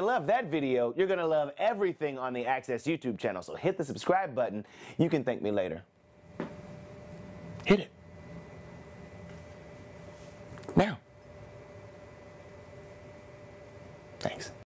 love that video, you're gonna love everything on the Access YouTube channel. So hit the subscribe button. You can thank me later. Hit it. Now. Thanks.